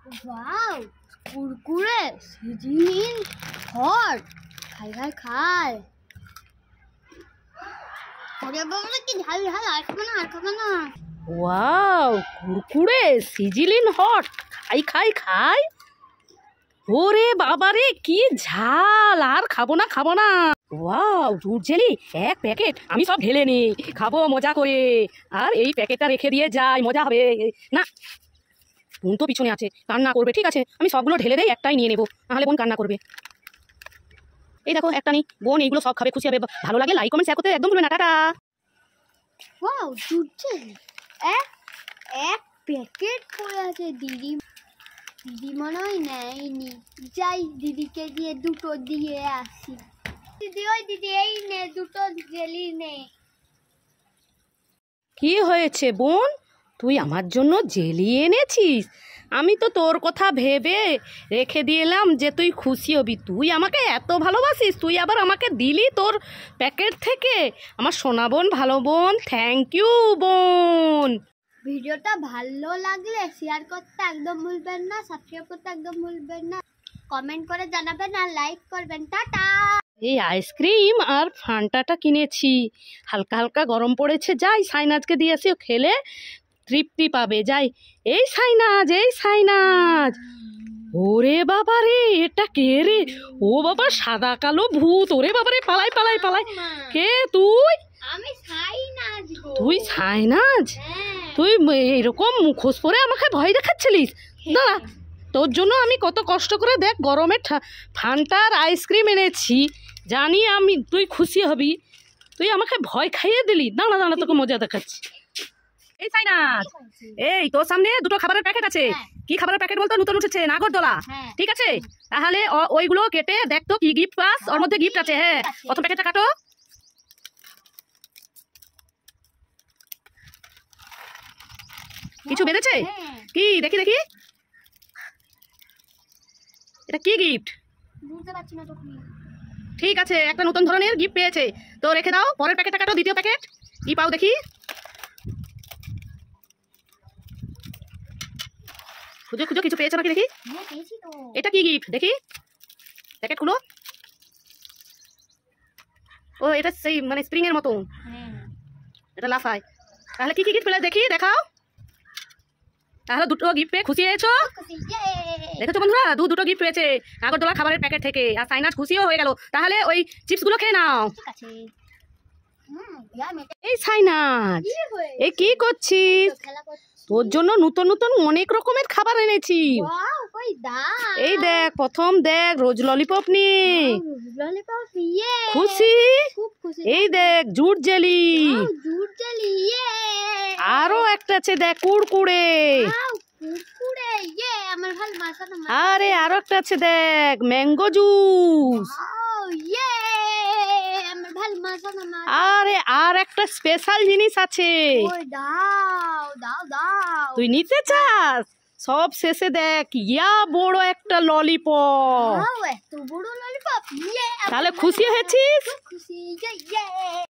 Wow, Kurkure sizzling hot. খাই খাই খাই। ওরে বাবা, কি ঝাল ঝাল! আর খাবে না, আর খাবে না। Wow, Kurkure sizzlin hot. খাই খাই খাই। ওরে বাবারে, কি ঝাল! আর খাবো না, খাবো না। ওয়াও, দুধ জেলি এক প্যাকেট। আমি সব ঢেলে নিই, খাবো মজা করে। আর এই প্যাকেটটা রেখে দিয়ে যাই, মজা হবে না। বোন তো পিছনে আছে, কান্না করবে। ঠিক আছে, আমি সবগুলো ঢেলে দেই, একটাই নিয়ে নেবো, নাহলে বোন কান্না করবে। এই দেখো, একটা নেই। বোন এইগুলো সব খাবে, খুশি হবে। ভালো লাগে লাইক কমেন্ট শেয়ার করতে একদম ভুলবে না। টাটা। ওয়াও, দুধ জেলি এক প্যাকেট পড়ে আছে। দিদি মনে হয় নেয়নি। যাই, দিদিকে দিয়ে দুটো দিয়ে আসি। দিদি, ওই দিদি, এই নে দুটো জেলি নে। কি হয়েছে বোন? তুই আমার জন্য জেলি এনেছিস? আমি তো তোর কথা ভেবে রেখে দিলাম যে তুই খুশি হবি। তুই আমাকে এত ভালোবাসিস, তুই আবার আমাকে দিলি তোর প্যাকেট থেকে। আমার সোনা বোন, ভালো বোন, থ্যাংক ইউ বোন। ভিডিওটা ভালো লাগলে শেয়ার করতে একদম ভুলবেন না, সাবস্ক্রাইব করতে একদম ভুলবেন না, কমেন্ট করে জানাবেন আর লাইক করবেন। টাটা। এই আইসক্রিম আর ফান্টাটা কিনেছি, হালকা হালকা গরম পড়েছে। যাই সাইনাজকে দিয়ে আসি, ও খেলে তৃপ্তি পাবে। যাই। এই সাইনাজ, এই সাইনাজ। ওরে বাবা রে, এটা কে রে? ও বাবা, সাদা কালো ভূত। ওরে বাবা রে, পালাই পালাই পালাই। কে তুই? আমি সাইনাজ গো। তুই সাইনাজ? তুই এরকম মুখোশ পরে আমাকে ভয় দেখাচ্ছিলিস? দাঁড়া, তোর জন্য আমি কত কষ্ট করে দেখ গরমে ফান্টার আইসক্রিম এনেছি, জানি আমি তুই খুশি হবি। তুই আমাকে ভয় খাইয়ে দিলি। দাঁড়া দাঁড়া, তোকে মজা দেখাচ্ছি। এই সাইনাজ, এই তোর সামনে দুটো খাবারের প্যাকেট আছে। কি খাবারের প্যাকেট বলতো? নতুন উঠেছে, নাগরদোলা। ঠিক আছে, তাহলে ওইগুলো কেটে দেখ তো কি গিফট পাস। ওর মধ্যে গিফট আছে। হ্যাঁ, প্রথম প্যাকেটটা কাটো। কিছু বেঁধেছে? কি দেখি দেখি, এটা কি গিফট? বুঝতে পারছি না তো কি। ঠিক আছে, একটা নতুন ধরনের গিফট পেয়েছে, তো রেখে দাও। পরের প্যাকেটটা কাটো, দ্বিতীয় প্যাকেট। কি পাও দেখি। খুঁজো খুঁজো, কিছু পেয়েছো নাকি দেখি। এটা কি গিফট দেখি, প্যাকেট খুলো। ও, এটা সেই মানে স্প্রিং এর মতো, এটা লাফায়। তাহলে কি কি গিফট পেলে দেখি, দেখাও। তাহলে দুটো গিফট পেয়ে খুশি হয়েছো? দেখেছো বন্ধুরা, দুটো গিফট পেয়েছে নাগরদোলা খাবারের প্যাকেট থেকে। আর সাইনাজ খুশিও হয়ে গেল। তাহলে ওই চিপস গুলো খেয়ে নাও। এই সাইনাজ, এই কি করছিস? তোর জন্য নতুন নতুন অনেক রকমের খাবার এনেছি। এই দেখ, প্রথম দেখ রোজ ললিপপ নিয়ে খুশি। এই দেখ জুট জেলি। আরো একটা আছে দেখ, কুড়কুড়ে। আরে আরো একটা আছে দেখ, ম্যাঙ্গো জুস। আরে আর একটা স্পেশাল জিনিস আছে, তুই নিতে চাস? সব শেষে দেখ, ইয়া বড় একটা ললিপপ। তাহলে খুশি হয়েছিস?